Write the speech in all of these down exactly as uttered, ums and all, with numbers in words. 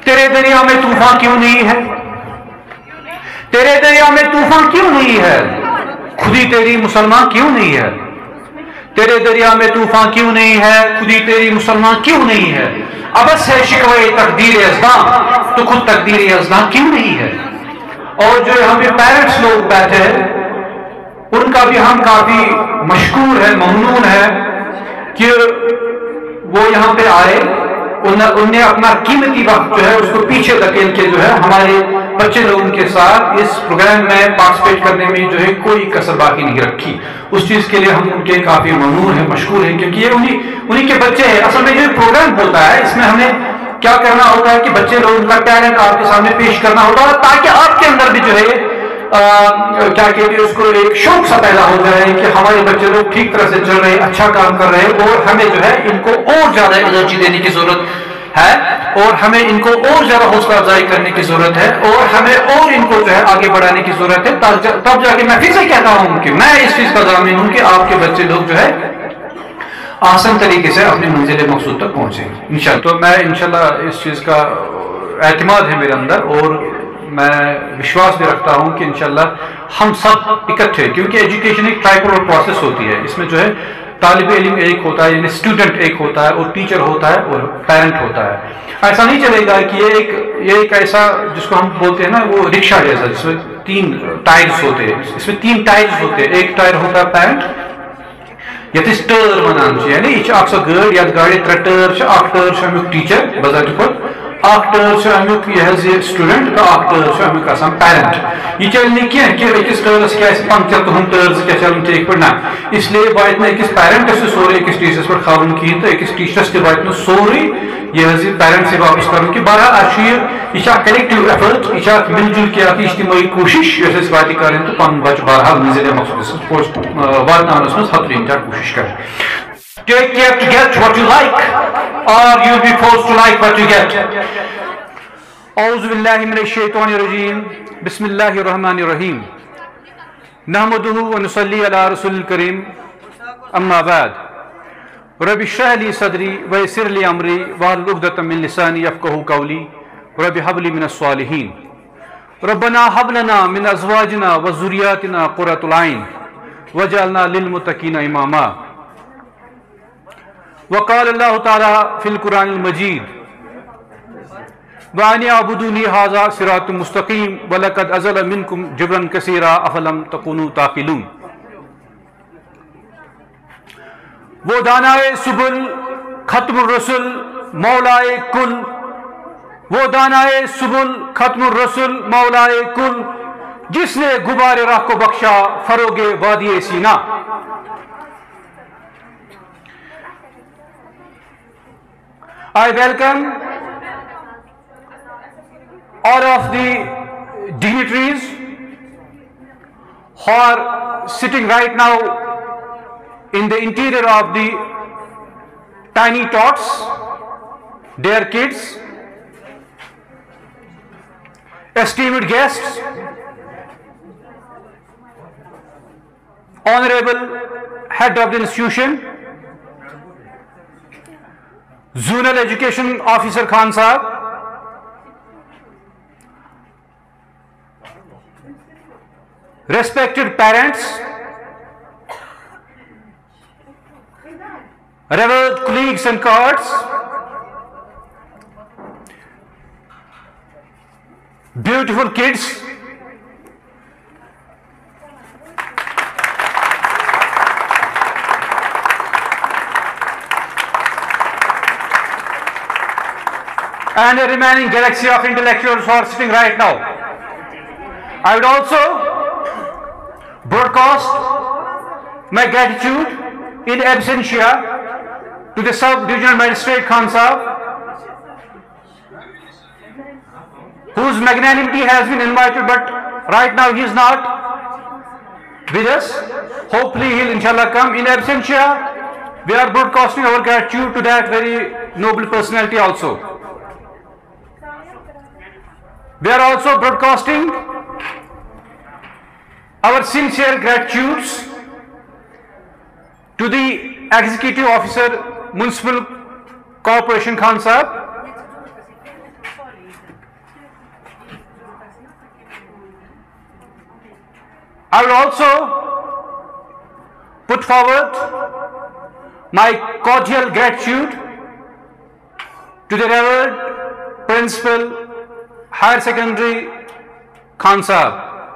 تیرے دریا میں طوفان کیوں نہیں ہے؟ تیرے دریا میں طوفان کیوں نہیں ہے؟ خودی تیری مسلمان کیوں نہیں ہے؟ تیرے دریا میں طوفان کیوں نہیں ہے؟ خودی تیری مسلمان کیوں نہیں ہے؟ ابس ہے شکوے تقدیر ازداں، تو خود تقدیر ازداں کیوں نہیں ہے؟ اور جو ہم پیرنٹس لوگ بیٹھے ہیں ان کا بھی ہم کافی مشکور ہے، ممنون ہے کہ وہ یہاں پہ آئے، انہوں نے اپنا قیمتی وقت جو ہے اس کو پیچھے دھکیل کے جو ہے ہمارے بچے لوگوں کے ساتھ اس پروگرام میں پارٹیسپیٹ کرنے میں جو ہے کوئی کسر باقی نہیں رکھی. اس چیز کے لیے ہم ان کے کافی ممنون ہیں، مشکور ہیں، کیونکہ یہ انہی انہی کے بچے ہیں. اصل میں جو پروگرام ہوتا ہے اس میں ہمیں کیا کرنا ہوتا ہے کہ بچے لوگوں کا ٹیلنٹ آپ کے سامنے پیش کرنا ہوتا ہے تاکہ آپ کے اندر بھی جو ہے کیا کہتے ہیں اس کو ایک شوق سا پیدا ہو جائے کہ ہمارے بچے لوگ ٹھیک طرح سے چل رہے، اچھا کام کر رہے، اور ہمیں جو ہے ان کو اور زیادہ انرجی دینے کی ضرورت ہے، اور ہمیں ان کو اور زیادہ حوصلہ افزائی کرنے کی ضرورت ہے، اور ہمیں اور ان کو جو ہے آگے بڑھانے کی ضرورت ہے. تب جا کے میں پھر سے کہتا ہوں کہ میں اس چیز کا ضامن ہوں کہ آپ کے بچے لوگ جو ہے آسان طریقے سے اپنی منزل مقصود تک پہنچیں انشاءاللہ. تو میں انشاءاللہ اس چیز کا اعتماد ہے میرے اندر، اور میں وشواس بھی رکھتا ہوں کہ انشاءاللہ ہم سب اکٹھے، کیونکہ ایجوکیشن ایک ٹرائیکولر پروسیس ہوتی ہے، اس میں جو ہے طالب علم ایک ہوتا ہے، یعنی اسٹوڈنٹ ایک ہوتا ہے، اور ٹیچر ہوتا ہے، اور پیرنٹ ہوتا ہے. ایسا نہیں چلے گا کہ یہ ایک یہ ایک ایسا جس کو ہم بولتے ہیں نا وہ رکشہ جیسا، جس میں تین ٹائرز ہوتے ہیں، اس میں تین ٹائرز ہوتے ہیں. ایک ٹائر ہوتا ہے پیرنٹ، یتھ ٹر ونان یعنی یہ اکھ سو گاڑی یتھ گاڑی ترے ٹر، اکھ ٹر امیک ٹیچر بذات خود، اکھ ٹر امیک یہ سٹوڈنٹ، تو اکھ ٹر امیک آسان پیرنٹ. یہ چل نہیں کی کہ اکس ٹرس کیا پنکچر تو ہم ٹرز کیا چلن ٹھیک پہ نا، اس لیے وات نا اکس پیرنٹس سورے اکس ٹیچرس پہ کھالن کہین تو اکس ٹیچرس تہ وات نا سورے یہ پیرنٹ سے واپس کرن کہ بہرحال یہ کلیکٹو ایفرٹ، یہ مل جل کے اجتماعی کوشش یس وات کریں تو پن بچہ بہرحال منزل مقصود واتنس مز حد امتحان کوشش کریں. Take care to get what you like, or you'll be forced to like what you get. اعوذ باللہ من الشیطان الرجیم، بسم اللہ الرحمن الرحیم، نحمدہ ونصلی علی رسول الکریم، اما بعد، رب اشرح لی صدری ویسر لی امری واحلل عقدۃ من لسانی یفقہوا قولی، رب ھب لی من الصالحین، ربنا ھب لنا من ازواجنا وذریاتنا قرۃ العین واجعلنا للمتقین اماما. وقال اللہ تعالی فی القرآن المجید وَأَنِ اعْبُدُونِي هَذَا صِرَاطٌ مُسْتَقِيمٌ وَلَقَدْ أَضَلَّ مِنْكُمْ جِبْلًا كَثِيرًا أَفَلَمْ تَكُونُوا تَعْقِلُونَ. وہ دانائے سبل ختم الرسل مولائے کل، وہ دانائے سبل ختم الرسل مولائے کل، جس نے غبار راہ کو بخشا فروغ وادی سینا. I welcome all of the dignitaries who are sitting right now in the interior of the tiny tots, their kids, esteemed guests, honorable head of the institution, Zonal Education Officer Khan Sahab, respected parents, revered colleagues and cohorts, beautiful kids, and a remaining galaxy of intellectuals who are sitting right now. I would also broadcast my gratitude in absentia to the Sub-Divisional Magistrate Khan Sahab, whose magnanimity has been invited, but right now he is not with us. Hopefully he will inshallah come. In absentia, we are broadcasting our gratitude to that very noble personality also. We are also broadcasting our sincere gratitudes to the Executive Officer Municipal Corporation Khan Sahab, I will also put forward my cordial gratitude to the Reverend Principal Higher Secondary Khan Sahab,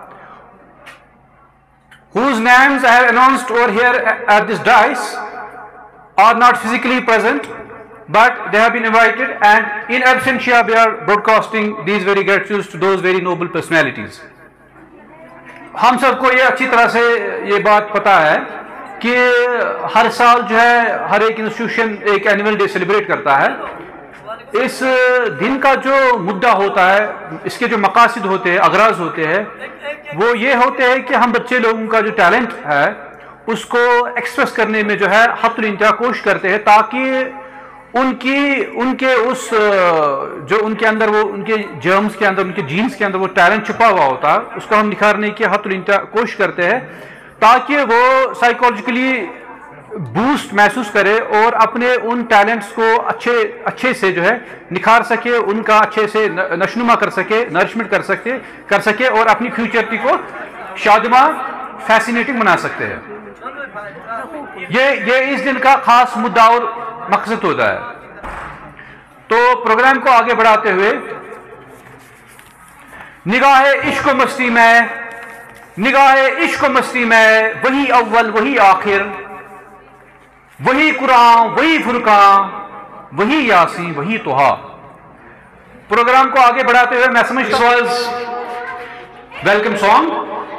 whose names I have announced over here at this dais are not physically present, but they have been invited, and in absentia we are broadcasting these very gratitudes to those very noble personalities. ہم سب کو یہ اچھی طرح سے یہ بات پتا ہے کہ ہر سال جو ہے ہر ایک انسٹیٹیوشن ایک اینول ڈے سیلیبریٹ کرتا ہے. اس دن کا جو مدعا ہوتا ہے, اس کے جو مقاصد ہوتے ہیں, اغراض ہوتے ہیں, وہ یہ ہوتے ہیں کہ ہم بچے لوگوں کا جو ٹیلنٹ ہے اس کو ایکسپریس کرنے میں جو ہے حد الانتہا کوشش کرتے ہیں, تاکہ ان کی ان کے اس جو ان کے اندر وہ ان کے جرمز کے اندر, ان کے جینز کے اندر وہ ٹیلنٹ چھپا ہوا ہوتا ہے, اس کو ہم نکھارنے کی حد الانتہا کوشش کرتے ہیں, تاکہ وہ سائیکولوجیکلی بوسٹ محسوس کرے اور اپنے ان ٹیلنٹس کو اچھے اچھے سے جو ہے نکھار سکے, ان کا اچھے سے نشونما کر سکے, نرشمنٹ کر سکے کر سکے اور اپنی فیوچرٹی کو شادماں فیسینیٹنگ بنا سکتے ہیں. یہ یہ اس دن کا خاص مدعا اور مقصد ہوتا ہے. تو پروگرام کو آگے بڑھاتے ہوئے, نگاہ عشق و مستی میں نگاہ عشق و مستی میں وہی اول وہی آخر, وہی قرآن وہی فرقان وہی یاسین وہی توہا. پروگرام کو آگے بڑھاتے ہوئے میں سمجھتا ہوں ویلکم سانگ.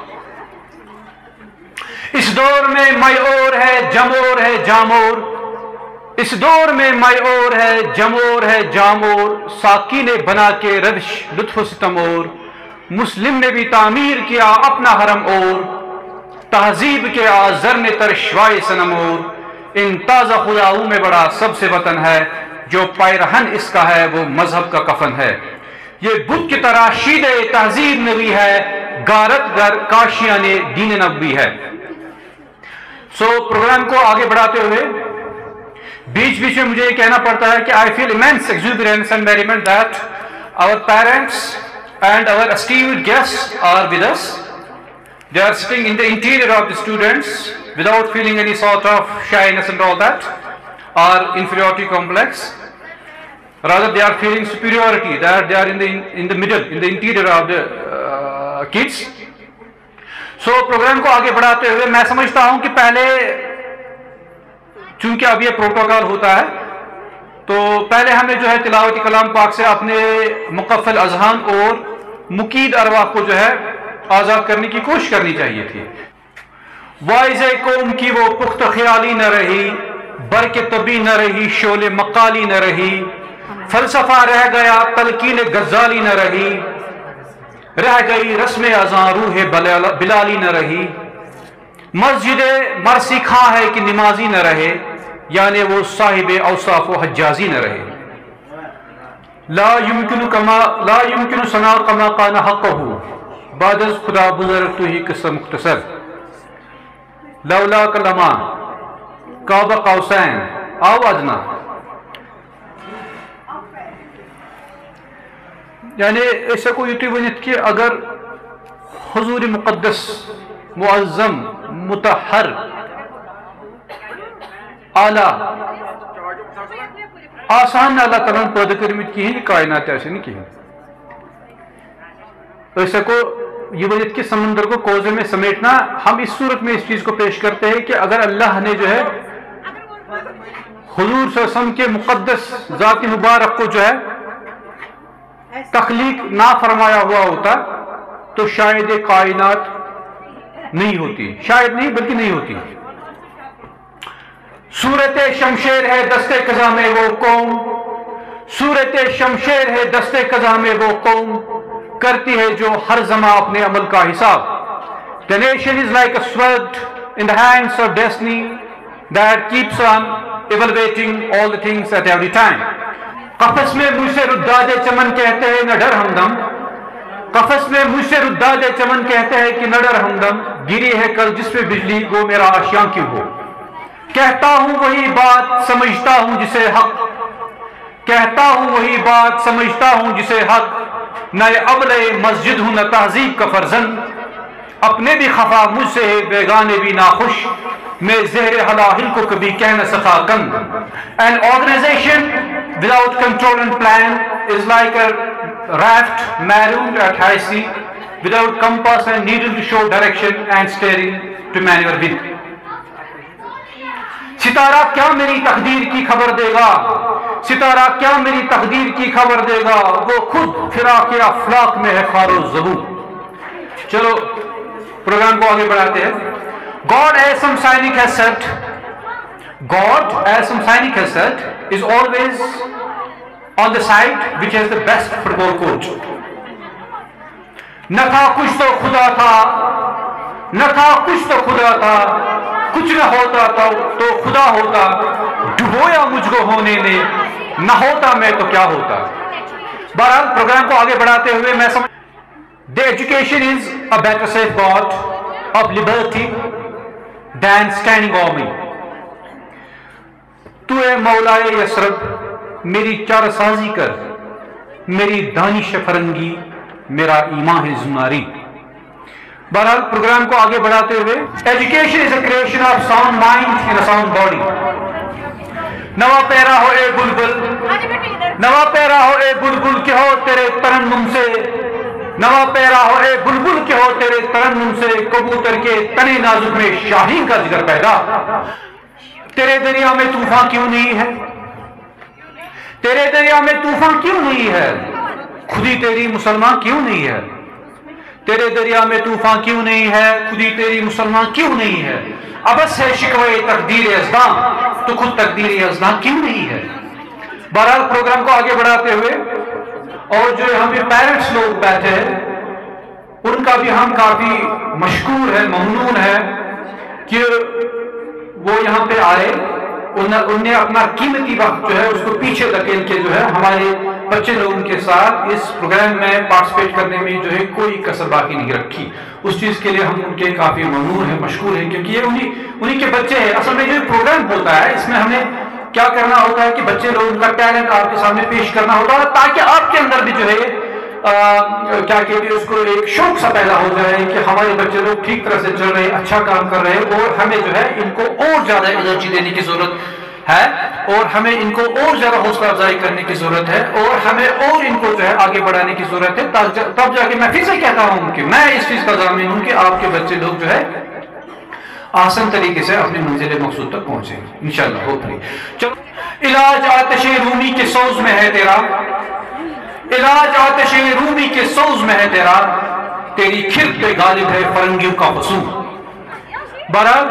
اس دور میں مئی اور ہے جمور ہے جامور, اس دور میں مئی اور ہے جمور ہے جامور, ساقی نے بنا کے ردش لطف و ستم اور, مسلم نے بھی تعمیر کیا اپنا حرم اور, تہذیب کے آزر نے ترشوائے صنم اور, ان تازہ خداؤں میں بڑا سب سے وطن ہے, جو پیرہن اس کا ہے وہ مذہب کا کفن ہے. یہ بدھ کی طرح شید تہذیب نبی ہے, غارت گر کاشیاں نے دین نبوی ہے. سو so, پروگرام کو آگے بڑھاتے ہوئے بیچ بیچ میں مجھے یہ کہنا پڑتا ہے کہ I feel immense exuberance and merriment that our parents and our esteemed guests are with us. They are sitting in the interior of the students without feeling any sort of shyness and all that, or inferiority complex. Rather, they are feeling superiority, that they are in the, in, in the middle, in the interior of the uh, kids. So so, programme کو آگے بڑھاتے ہوئے میں سمجھتا ہوں کہ پہلے, چونکہ اب یہ پروٹوکول ہوتا ہے, تو پہلے ہمیں جو ہے تلاوت کلام پاک سے اپنے مقفل اذہان اور مقید ارواح کو جو ہے آزاد کرنے کی کوشش کرنی چاہیے تھی. وائز قوم کی وہ پختہ خیالی نہ رہی, برق طبی نہ رہی, شعلے مقالی نہ رہی, فلسفہ رہ گیا تلقین غزالی نہ رہی, رہ گئی رسم اذان روح بلالی نہ رہی, مسجد مرسی خاں ہے کہ نمازی نہ رہے, یعنی وہ صاحب اوصاف و حجازی نہ رہے. لا یمکن کما لا یمکن ثنا کما کان حقہ, بعد از خدا بزرگ تو ہی قصہ مختصر, لولا کلما قاب قوسین او ادنا. یعنی ایسا کو یوٹی ونیت کہ اگر حضور مقدس معظم مطہر اعلی آسان اللہ تعالیٰ نے پیدا کرمت کہیں کائنات ایسے نہیں کہیں, ایسا کو یہ ونیت کے سمندر کو کوزے میں سمیٹنا, ہم اس صورت میں اس چیز کو پیش کرتے ہیں کہ اگر اللہ نے جو ہے حضور صلی اللہ علیہ وسلم کے مقدس ذات مبارک کو جو ہے تخلیق نہ فرمایا ہوا ہوتا تو شاید کائنات نہیں ہوتی, شاید نہیں بلکہ نہیں ہوتی. صورت شمشیر ہے دستے قضا میں وہ قوم, صورت شمشیر ہے دستے قضا میں وہ قوم, کرتی ہے جو ہر زماں اپنے عمل کا حساب. The nation is like a sword in the hands of destiny that keeps on evaluating all the things at every time. قفص میں مجھ سے رداد چمن کہتے ہیں نہ ڈر ہمدم, قفص میں مجھ سے رداد چمن کہتے ہیں کہ نہ ڈر ہمدم, گری ہے کل جس پہ بجلی گو میرا آشیاں کیوں ہو. کہتا ہوں وہی بات سمجھتا ہوں جسے حق, کہتا ہوں وہی بات سمجھتا ہوں جسے حق، نہ ابلے مسجد ہوں نہ تہذیب کا فرزند، اپنے بھی خفا مجھ سے بیگانے بھی ناخوش، میں زہر حلاحل کو کبھی کہہ نہ سکا کند. An organization without control and plan is like a raft marooned at high sea without compass and needle to show direction and steering to maneuver with. ستارہ کیا میری تقدیر کی خبر دے گا، ستارہ کیا میری تقدیر کی خبر دے گا، وہ خود فراق افلاق میں ہے خار و زبو. چلو پروگرام کو آگے بڑھاتے ہیں. God, as some cynic has said, God, as some cynic has said, is always on the side which has the best football coach. نہ تھا کچھ تو خدا تھا، نہ تھا کچھ تو خدا تھا، کچھ نہ ہوتا تو خدا ہوتا، ڈبویا مجھ کو ہونے نے، نہ ہوتا میں تو کیا ہوتا. بہرحال پروگرام کو آگے بڑھاتے ہوئے میں سمجھ The education is a better safeguard of liberty than standing army. تو اے مولائے یسرب میری چار سازی کر، میری دانش فرنگی میرا ایمان ہے زناری. بہرحال پروگرام کو آگے بڑھاتے ہوئے education is a creation of sound mind in a sound body. نوا پیرا ہو اے بلبل، نوا پیرا ہو اے بلبل کہ ہو تیرے ترنم سے، نوا پیرا ہو اے بلبل کہ ہو تیرے ترنم سے، کبوتر کے تنے نازک میں شاہین کا ذکر پیدا. تیرے دریا میں طوفان کیوں نہیں ہے، تیرے دریا میں طوفان کیوں نہیں ہے، خودی تیری مسلمان کیوں نہیں ہے، تیرے دریا میں طوفان کیوں نہیں ہے، خودی تیری مسلمان کیوں نہیں ہے. ابس ہے شکوے تقدیر ازداں، تو خود تقدیر ازداں کیوں نہیں ہے. بہرحال پروگرام کو آگے بڑھاتے ہوئے اور جو ہم پیرنٹس لوگ بیٹھے ہیں ان کا بھی ہم کافی مشکور ہے، ممنون ہے کہ وہ یہاں پہ آئے، انہوں نے اپنا قیمتی وقت جو ہے اس کو پیچھے دھکیل کے جو ہے ہمارے بچے لوگوں کے ساتھ اس پروگرام میں پارٹیسپیٹ کرنے میں جو ہے کوئی کسر باقی نہیں رکھی. اس چیز کے لیے ہم ان کے کافی ممنون ہیں، مشکور ہیں، کیونکہ یہ انہی انہی کے بچے ہیں. اصل میں جو پروگرام ہوتا ہے اس میں ہمیں کیا کرنا ہوتا ہے کہ بچے لوگوں کا ٹیلنٹ آپ کے سامنے پیش کرنا ہوتا ہے تاکہ آپ کے اندر بھی جو ہے کیا کہتے ہیں اس کو ایک شوق سا پیدا ہو جائے کہ ہمارے بچے لوگ ٹھیک طرح سے چل رہے، اچھا کام کر رہے، اور ہمیں جو ہے ان کو اور زیادہ انرجی دینے کی ضرورت ہے، اور ہمیں ان کو اور زیادہ حوصلہ افزائی کرنے کی ضرورت ہے، اور ہمیں اور ان کو جو ہے آگے بڑھانے کی ضرورت ہے. تب جا کے میں پھر سے کہتا ہوں کہ میں اس چیز کا ضامن ہوں کہ آپ کے بچے لوگ جو ہے آسان طریقے سے اپنے منزل مقصود تک پہنچیں انشاءاللہ ہوپلی. چلو علاج آتش رومی کے سوز میں ہے تیرا، علاج آتش رومی کے سوز میں ہے تیرا، تیری کھرد پہ غالب ہے فرنگیوں کا حصول. بہرحال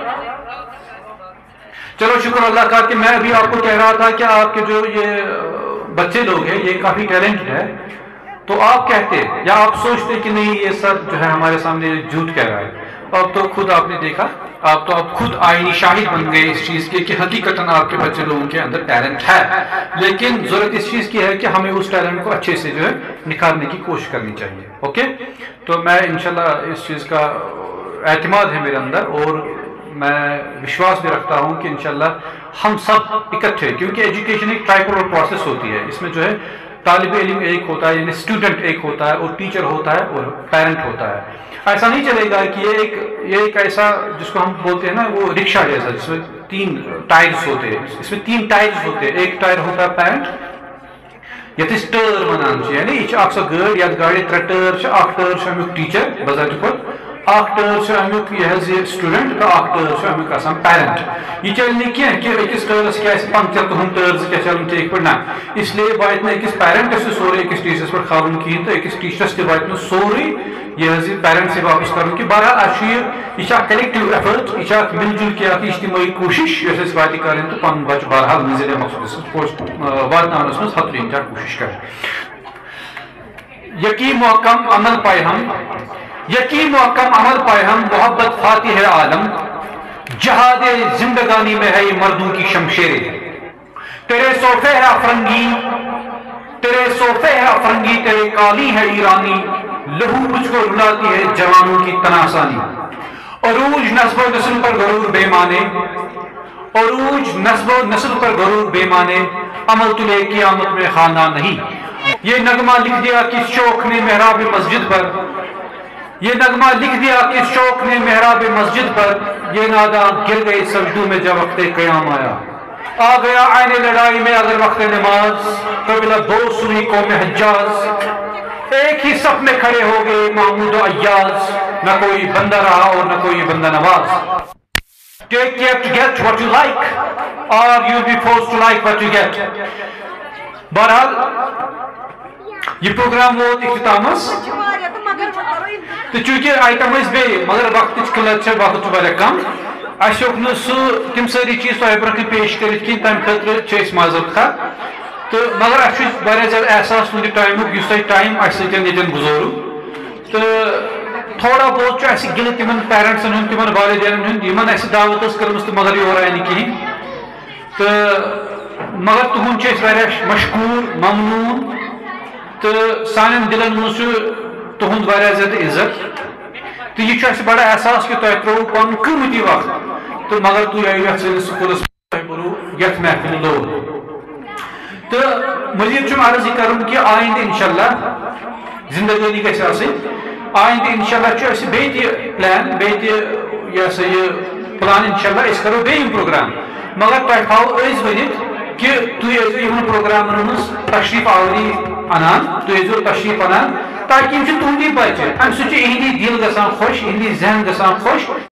چلو شکر اللہ کا کہ میں ابھی آپ کو کہہ رہا تھا کہ آپ کے جو یہ بچے لوگ ہیں یہ کافی ٹیلنٹ ہے، تو آپ کہتے یا آپ سوچتے کہ نہیں یہ سب جو ہے ہمارے سامنے جھوٹ کہہ رہا ہے. اب تو خود آپ نے دیکھا، آپ تو آپ خود آئینی شاہد بن گئے اس چیز کے کہ حقیقتاً آپ کے بچے لوگوں کے اندر ٹیلنٹ ہے، لیکن ضرورت اس چیز کی ہے کہ ہمیں اس ٹیلنٹ کو اچھے سے جو ہے نکھارنے کی کوشش کرنی چاہیے. اوکے، تو میں انشاءاللہ اس چیز کا اعتماد ہے میرے اندر، اور میں وشواس بھی رکھتا ہوں کہ انشاءاللہ ہم سب اکٹھے، کیونکہ ایجوکیشن ایک ٹرائپولر پروسیس ہوتی ہے، اس میں جو ہے طالب علم ایک ہوتا ہے، یعنی اسٹوڈنٹ ایک ہوتا ہے، اور ٹیچر ہوتا ہے، اور پیرنٹ ہوتا ہے. ایسا نہیں چلے گا کہ یہ ایک یہ ایک ایسا جس کو ہم بولتے ہیں نا وہ رکشہ جیسا جس میں تین ٹائرز ہوتے ہیں، اس میں تین ٹائرز ہوتے ہیں. ایک ٹائر ہوتا ہے پیرنٹ، یت اس ٹر ونان یعنی یہ اکھ سو گاڑی یتھ گاڑی ترے ٹر، اکھ ٹر امیک ٹیچر بذات خود، اکھ ٹر امیک یہ سٹوڈنٹ تو اکھ ٹر امیک آسان پیرنٹ. یہ چل نہیں کیا کہ اکس ٹرس کیا پنکچر تہن ٹرز کیا چلن ٹھیک پہ نا، اس لیے وات اکس پیرنٹس سورے اکس ٹیچرس پہ کھالن کہین تو اکس ٹیچرس تہ وات سورے یہ پیرنٹ سے واپس کرن کہ بہرحال اچھا یہ کلیکٹو ایفرٹ، یہ مل جل کے اجتماعی کوشش یس وات کریں تو پن بچہ بہرحال منزل مقصود واتنس مز حتر امتحان کوشش کریں. یقین محکم عمل پائے ہم، یقین محکم عمل پائے ہم، محبت فاتح ہے عالم، جہاد زندگانی میں ہے یہ مردوں کی شمشیریں. تیرے صوفے ہے افرنگی، تیرے صوفے ہے افرنگی، تیرے کالی ہے ایرانی، لہو مجھ کو رلاتی ہے جوانوں کی تناسانی. عروج نصب و نسل پر غرور بے مانے، عروج نسب و نسل پر غرور بے مانے، عمل تلے قیامت میں خانہ نہیں. یہ نغمہ لکھ دیا کس شوق نے محراب مسجد پر، یہ نغمہ لکھ دیا کس شوق نے محراب مسجد پر، یہ ناداں گر گئے سجدوں میں جب وقت قیام آیا. آ گیا عین لڑائی میں اگر وقت نماز، قبلہ دو سنی قوم حجاز، ایک ہی صف میں کھڑے ہو گئے محمود و ایاز، نہ کوئی بندہ رہا اور نہ کوئی بندہ نواز. Take care to get what you like or you'll be forced to like what you get. بہرحال یہ پروگرام ووت اختتامس تو چونکہ آئٹم ٲسۍ بیٚیہِ مگر وقتٕچ قلت چھِ، وقت چھُ واریاہ کم، اَسہِ ہیوٚک نہٕ سُہ تِم سٲری چیٖز تۄہہِ برونٛہہ کَنہِ پیش کٔرِتھ کِہیٖنۍ، تَمہِ خٲطرٕ چھِ أسۍ معذرت خواہ. تہٕ مگر اَسہِ چھُ واریاہ زیادٕ احساس تُہنٛدِ ٹایمُک یُس تۄہہِ ٹایم اَسہِ سۭتۍ ییٚتٮ۪ن گُزورُو. تہٕ تھوڑا بہت چھُ اَسہِ گِلہٕ تِمن پیرنٹسن ہُنٛد، تِمن والدینن ہُنٛد یِمن اَسہِ دعوت ٲس کٔرمٕژ تہٕ مگر یور آیہِ نہٕ کِہیٖنۍ. تہٕ مگر تُہُنٛد چھِ أسۍ واریاہ مشکوٗر ممنوٗن تہٕ سانٮ۪ن دِلن منٛز چھُ تُہُنٛد واریاہ زیادٕ عزت. تہٕ یہِ چھُ اَسہِ بڑٕ احساس کہِ تۄہہِ ترٛووُ پنُن قۭمتی وقت تہٕ مگر تُہۍ آیِو یتھ سٲنِس سکوٗلس تۄہہِ کوٚروُ یتھ محفِلہِ لوٚگ. تہٕ مزیٖد چھُم عرض یہِ کرُن کہِ آیندٕ انشاءاللہ زندگٲنی گژھِ آسٕنۍ. آئندہ انشاءاللہ چھُ اَسہِ بیٚیہِ تہِ پلان، بیٚیہِ تہِ یہِ ہسا یہِ پلان انشاءاللہ أسۍ کرو بیٚیہِ یِم پروگرام، مگر تۄہہِ تھاوو أسۍ ؤنِتھ کہِ تُہۍ ٲسۍزیو یِمن پروگرامن منٛز تشریف آوری انان، تُہۍ ٲسۍزیو تشریف انان تاکہِ یِم چھِ تُہنٛدی بچہِ، امہِ سۭتۍ چھُ یِہنٛدی دِل گژھان خۄش، یِہنٛدی ذہن گژھان خۄش.